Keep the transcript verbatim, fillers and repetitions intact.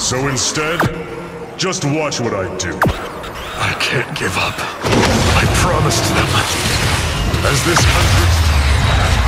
So instead, just watch what I do. I can't give up. I promised them. As this hundredth time,